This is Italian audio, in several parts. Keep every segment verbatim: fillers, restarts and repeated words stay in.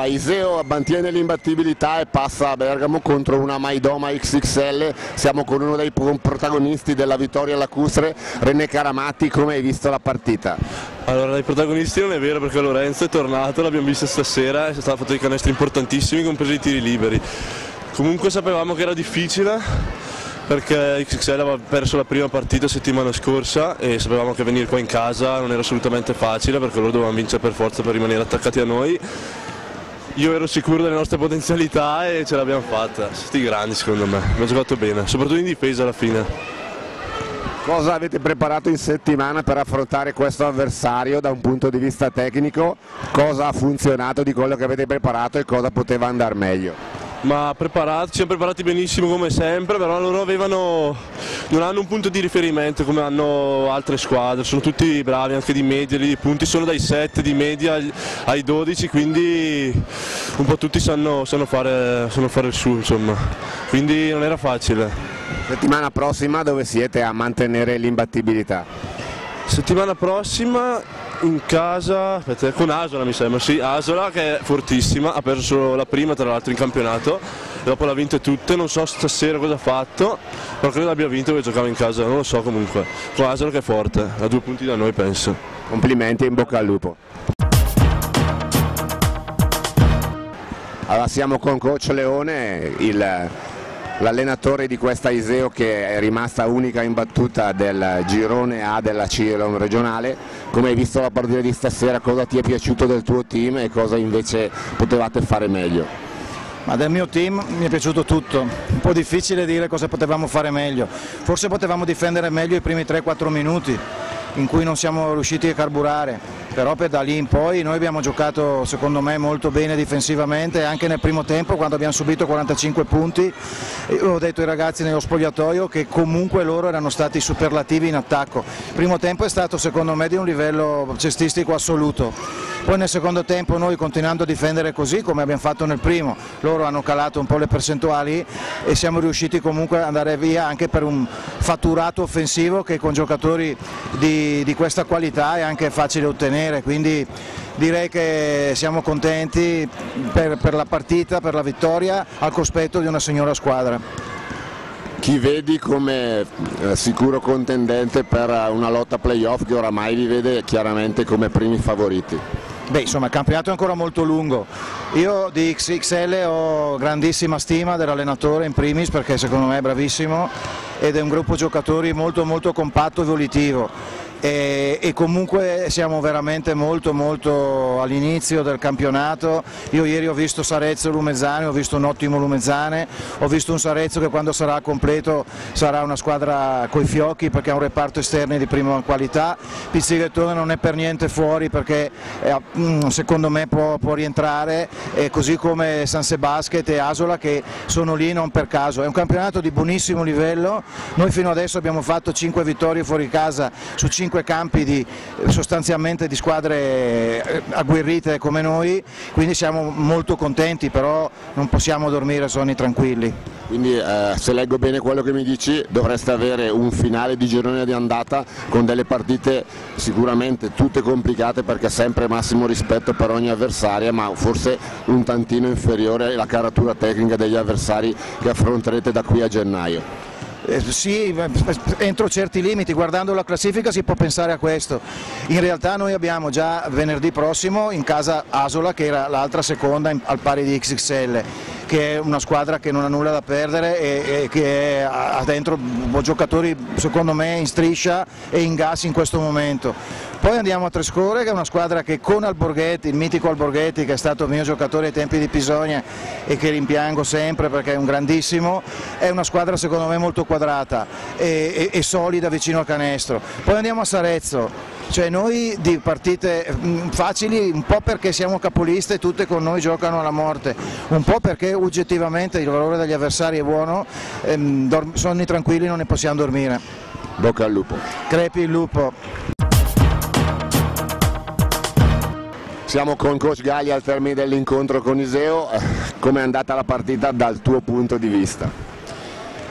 Iseo mantiene l'imbattibilità e passa a Bergamo contro una Maidoma X X L, siamo con uno dei protagonisti della vittoria lacustre, René Caramatti. Come hai visto la partita? Allora, dai protagonisti non è vero, perché Lorenzo è tornato, l'abbiamo visto stasera, è stato fatto dei canestri importantissimi, compresi i tiri liberi. Comunque sapevamo che era difficile, perché X X L aveva perso la prima partita settimana scorsa e sapevamo che venire qua in casa non era assolutamente facile, perché loro dovevano vincere per forza per rimanere attaccati a noi. Io ero sicuro delle nostre potenzialità e ce l'abbiamo fatta, sti grandi secondo me, abbiamo giocato bene, soprattutto in difesa alla fine. Cosa avete preparato in settimana per affrontare questo avversario da un punto di vista tecnico? Cosa ha funzionato di quello che avete preparato e cosa poteva andare meglio? Ma preparato, ci siamo preparati benissimo come sempre, però loro avevano, non hanno un punto di riferimento come hanno altre squadre, sono tutti bravi anche di media, i punti sono dai sette di media ai dodici, quindi un po' tutti sanno, sanno, fare, sanno fare il suo, insomma, quindi non era facile. Settimana prossima dove siete a mantenere l'imbattibilità? Settimana prossima in casa, aspetta, con Asola mi sembra, sì, Asola che è fortissima, ha perso solo la prima tra l'altro in campionato, dopo l'ha vinte tutte, non so stasera cosa ha fatto, però credo abbia vinto perché giocava in casa, non lo so comunque, con Asola che è forte, ha due punti da noi penso. Complimenti e in bocca al lupo. Allora siamo con Coach Leone, il... l'allenatore di questa Iseo che è rimasta unica imbattuta del girone A della Cirlon regionale. Come hai visto la partita di stasera, cosa ti è piaciuto del tuo team e cosa invece potevate fare meglio? Ma del mio team mi è piaciuto tutto, un po' difficile dire cosa potevamo fare meglio, forse potevamo difendere meglio i primi tre quattro minuti in cui non siamo riusciti a carburare, però per da lì in poi noi abbiamo giocato secondo me molto bene difensivamente, anche nel primo tempo quando abbiamo subito quarantacinque punti. Io ho detto ai ragazzi nello spogliatoio che comunque loro erano stati superlativi in attacco, il primo tempo è stato secondo me di un livello cestistico assoluto, poi nel secondo tempo noi continuando a difendere così come abbiamo fatto nel primo, loro hanno calato un po' le percentuali e siamo riusciti comunque ad andare via anche per un fatturato offensivo che con giocatori di, di questa qualità è anche facile ottenere, quindi direi che siamo contenti per, per la partita, per la vittoria al cospetto di una signora squadra. Chi vedi come eh, sicuro contendente per una lotta playoff che oramai vi vede chiaramente come primi favoriti? Beh, insomma il campionato è ancora molto lungo, io di X X L ho grandissima stima dell'allenatore in primis perché secondo me è bravissimo ed è un gruppo giocatori molto molto compatto e volitivo. E, e comunque siamo veramente molto molto all'inizio del campionato. Io ieri ho visto Sarezzo e Lumezzane, ho visto un ottimo Lumezzane, ho visto un Sarezzo che quando sarà completo sarà una squadra coi fiocchi perché ha un reparto esterni di prima qualità. Pizzighettone non è per niente fuori perché è, secondo me può, può rientrare, e così come San Sebasket e Asola che sono lì non per caso. È un campionato di buonissimo livello, noi fino adesso abbiamo fatto cinque vittorie fuori casa su cinque campi di, sostanzialmente di squadre agguerrite come noi, quindi siamo molto contenti, però non possiamo dormire sonni tranquilli. Quindi eh, se leggo bene quello che mi dici dovreste avere un finale di girone di andata con delle partite sicuramente tutte complicate perché sempre massimo rispetto per ogni avversaria, ma forse un tantino inferiore la caratura tecnica degli avversari che affronterete da qui a gennaio. Eh, sì, entro certi limiti, guardando la classifica si può pensare a questo. In realtà noi abbiamo già venerdì prossimo in casa Asola che era l'altra seconda in, al pari di X X L, che è una squadra che non ha nulla da perdere e, e che ha dentro giocatori secondo me in striscia e in gas in questo momento. Poi andiamo a Trescore che è una squadra che con Alborghetti, il mitico Alborghetti che è stato mio giocatore ai tempi di Pisonia e che rimpiango sempre perché è un grandissimo, è una squadra secondo me molto quadrata e, e, e solida vicino al canestro. Poi andiamo a Sarezzo, cioè noi di partite facili un po' perché siamo capoliste e tutte con noi giocano alla morte, un po' perché oggettivamente il valore degli avversari è buono, ehm, sonni tranquilli non ne possiamo dormire. Bocca al lupo. Crepi il lupo. Siamo con Coach Galli al termine dell'incontro con Iseo, come è andata la partita dal tuo punto di vista?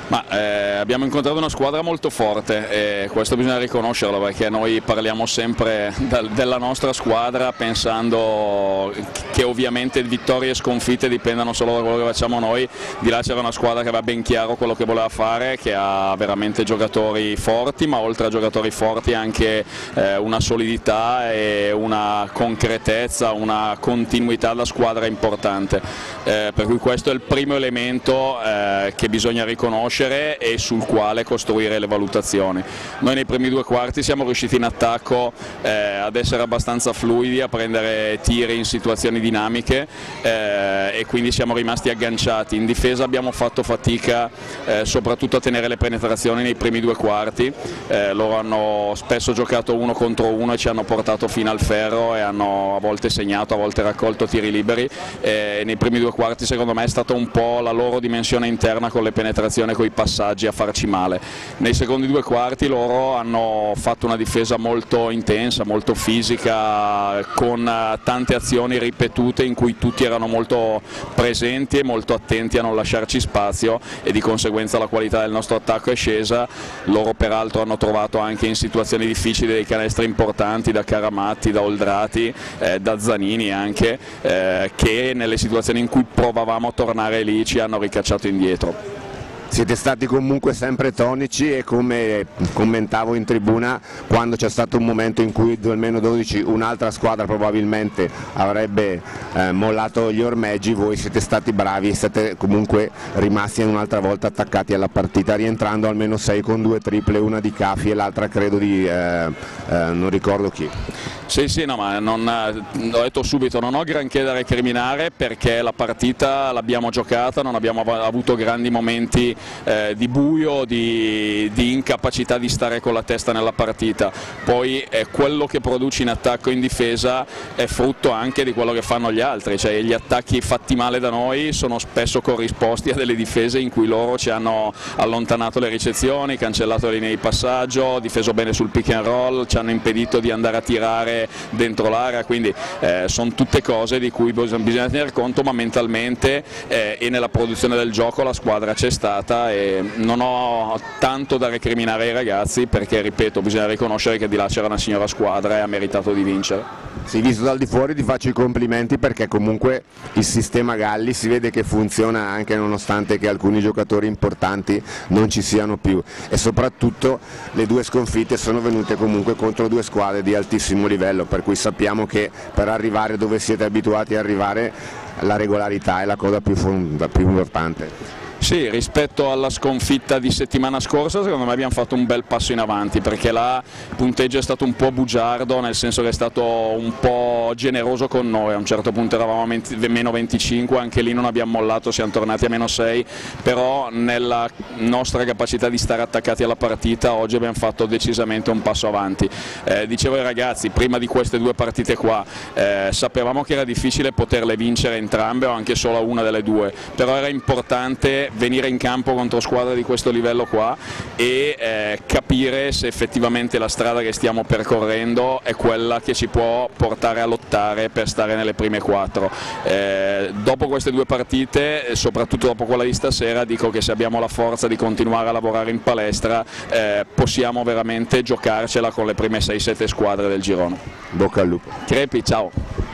Ma, eh, abbiamo incontrato una squadra molto forte e questo bisogna riconoscerlo, perché noi parliamo sempre del, della nostra squadra pensando che ovviamente vittorie e sconfitte dipendano solo da quello che facciamo noi. Di là c'era una squadra che aveva ben chiaro quello che voleva fare, che ha veramente giocatori forti, ma oltre a giocatori forti anche eh, una solidità e una concretezza, una continuità da squadra importante, eh, per cui questo è il primo elemento eh, che bisogna riconoscere e sul quale costruire le valutazioni. Noi nei primi due quarti siamo riusciti in attacco eh, ad essere abbastanza fluidi, a prendere tiri in situazioni dinamiche eh, e quindi siamo rimasti agganciati. In difesa abbiamo fatto fatica eh, soprattutto a tenere le penetrazioni nei primi due quarti, eh, loro hanno spesso giocato uno contro uno e ci hanno portato fino al ferro e hanno a volte segnato, a volte raccolto tiri liberi, e nei primi due quarti secondo me è stata un po' la loro dimensione interna con le penetrazioni, con i passaggi a farci male. Nei secondi due quarti loro hanno fatto una difesa molto intensa, molto fisica, con tante azioni ripetute in cui tutti erano molto presenti e molto attenti a non lasciarci spazio, e di conseguenza la qualità del nostro attacco è scesa. Loro peraltro hanno trovato anche in situazioni difficili dei canestri importanti da Caramatti, da Oldrati, eh, da Zanini anche, eh, che nelle situazioni in cui provavamo a tornare lì ci hanno ricacciato indietro. Siete stati comunque sempre tonici e, come commentavo in tribuna, quando c'è stato un momento in cui almeno dodici un'altra squadra probabilmente avrebbe eh, mollato gli ormeggi, voi siete stati bravi e siete comunque rimasti un'altra volta attaccati alla partita, rientrando almeno sei con due triple, una di Cafi e l'altra credo di eh, eh, non ricordo chi. Sì, sì, no, ma non, l'ho detto subito, non ho granché da recriminare perché la partita l'abbiamo giocata, non abbiamo avuto grandi momenti eh, di buio, di, di incapacità di stare con la testa nella partita. Poi eh, quello che produci in attacco e in difesa è frutto anche di quello che fanno gli altri, cioè gli attacchi fatti male da noi sono spesso corrisposti a delle difese in cui loro ci hanno allontanato le ricezioni, cancellato le linee di passaggio, difeso bene sul pick and roll, ci hanno impedito di andare a tirare dentro l'area, quindi eh, sono tutte cose di cui bisogna tener conto, ma mentalmente eh, e nella produzione del gioco la squadra c'è stata e non ho tanto da recriminare ai ragazzi perché, ripeto, bisogna riconoscere che di là c'era una signora squadra e ha meritato di vincere. Sì, visto dal di fuori ti faccio i complimenti perché comunque il sistema Galli si vede che funziona anche nonostante che alcuni giocatori importanti non ci siano più, e soprattutto le due sconfitte sono venute comunque contro due squadre di altissimo livello, per cui sappiamo che per arrivare dove siete abituati a arrivare la regolarità è la cosa più, più importante. Sì, rispetto alla sconfitta di settimana scorsa secondo me abbiamo fatto un bel passo in avanti, perché là il punteggio è stato un po' bugiardo, nel senso che è stato un po' generoso con noi, a un certo punto eravamo a meno venticinque, anche lì non abbiamo mollato, siamo tornati a meno sei, però nella nostra capacità di stare attaccati alla partita oggi abbiamo fatto decisamente un passo avanti. Eh, dicevo ai ragazzi, prima di queste due partite qua, eh, sapevamo che era difficile poterle vincere entrambe o anche solo una delle due, però era importante venire in campo contro squadre di questo livello qua e eh, capire se effettivamente la strada che stiamo percorrendo è quella che ci può portare a lottare per stare nelle prime quattro. Eh, dopo queste due partite, soprattutto dopo quella di stasera, dico che se abbiamo la forza di continuare a lavorare in palestra eh, possiamo veramente giocarcela con le prime sei sette squadre del girone. Bocca al lupo. Crepi, ciao!